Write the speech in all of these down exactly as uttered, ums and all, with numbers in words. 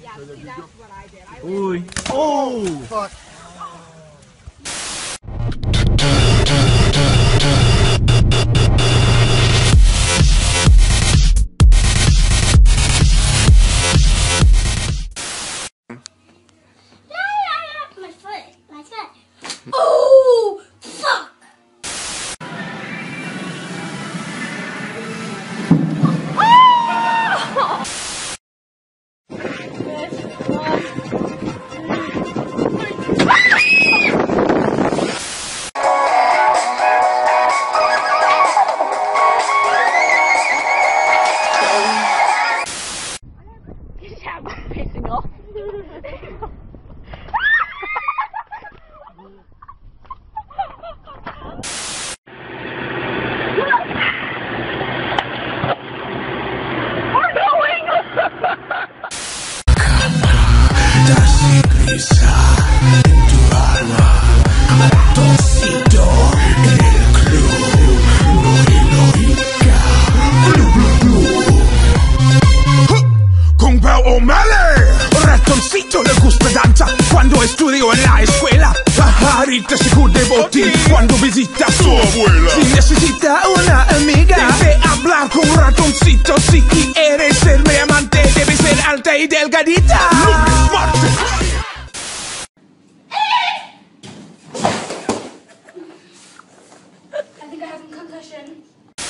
Uy. Oh! Fuck. Oh, fuck! Pissing off. Ratoncito le gusta danza cuando estudió en la escuela. Pajarita se cubre botín cuando visita a su abuela. Si necesita una amiga, debe hablar con un ratoncito. Si quieres ser mi amante, debe ser alta y delgadita. Lunes, martes. I think I have a concussion.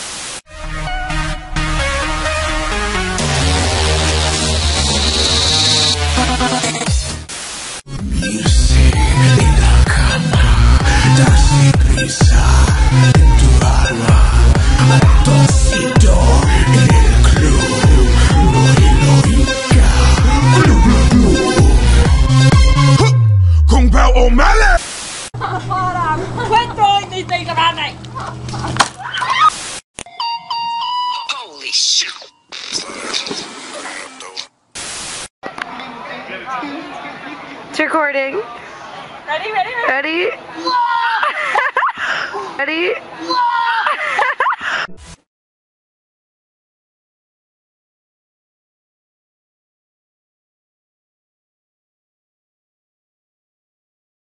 Irse en la cama, darse prisa en tu alma. Ratoncito en el club, no heroica. Blu, blu, blu. Con Bell O'Malley. Holy shit. It's recording. Ready, ready, ready? Ready? Ready?